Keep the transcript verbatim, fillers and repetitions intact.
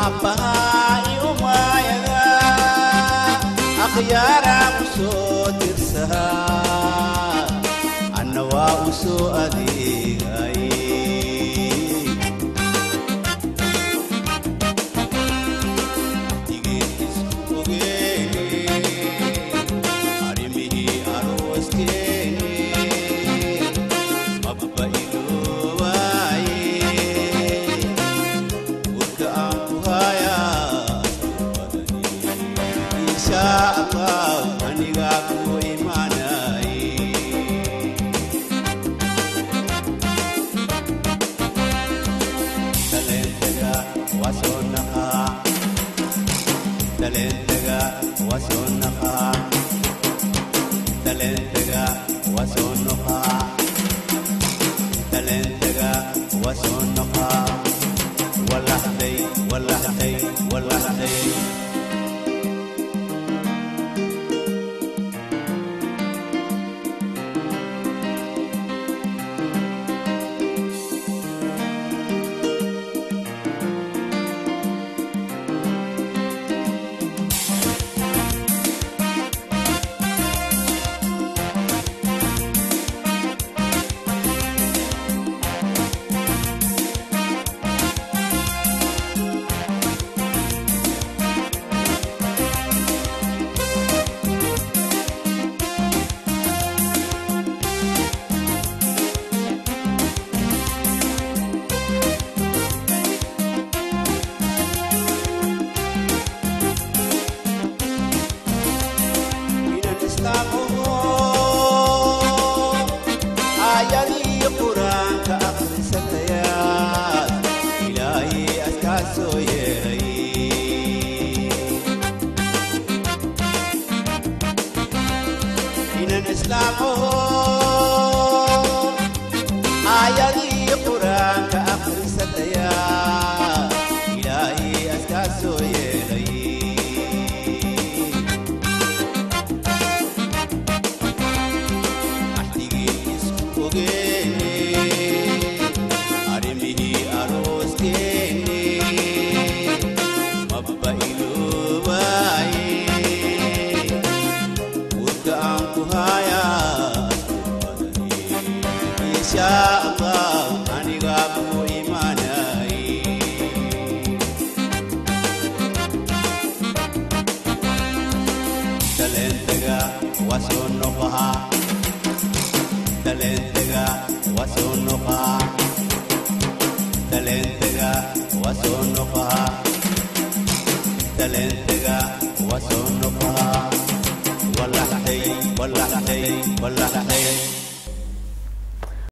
أبهاي ومايا أخيارا وصوت السهار النواء وسوء أديغاي Talentega wasonaha Talentega wasonaha Talentega wasonaha Wallahi wallahi wallahi آياتي قرآن كأخذ ستيات إلهي أسكاسو يري إن الإسلام آياتي قرآن كأخذ ستيات إلهي أسكاسو يري Talentega wasonoha Talentega wasonoha Talentega wasonoha Talentega wasonoha Wallahi wallahi wallahi